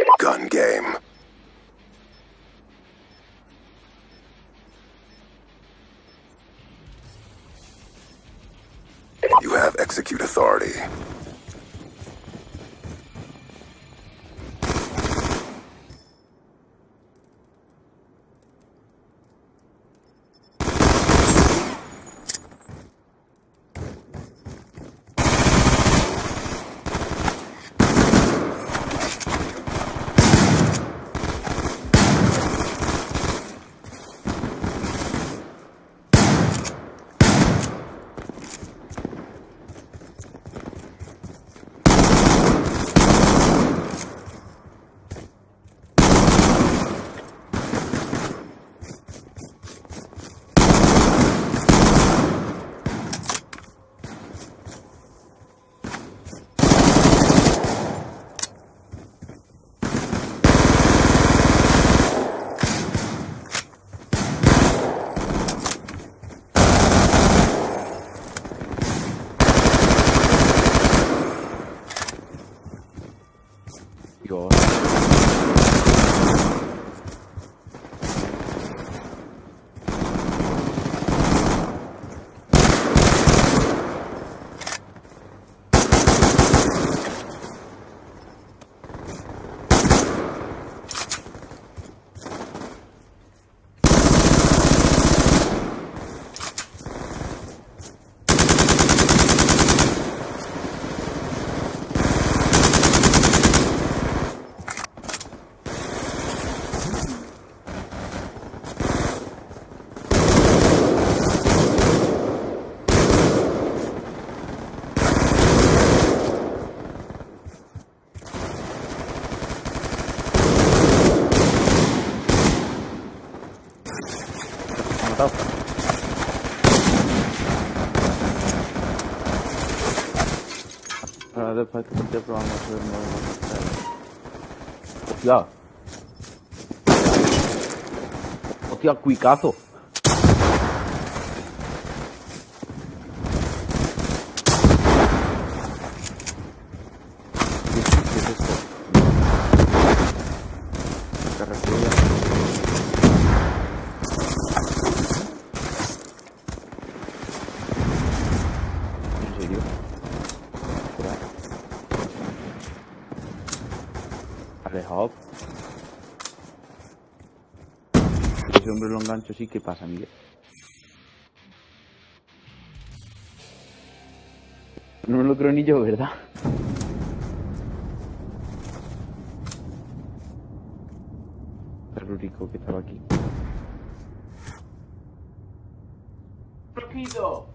Gun game. You have execute authority. Después que te probamos a hacer nuevo. Hostia, cuicazo. ¿Qué es esto? Carretilla. ¿En serio? Alejado. Ese hombre lo engancho, sí. ¿Qué pasa, Miguel? No me lo creo ni yo, ¿verdad? Terrorífico que estaba aquí. ¡Rápido!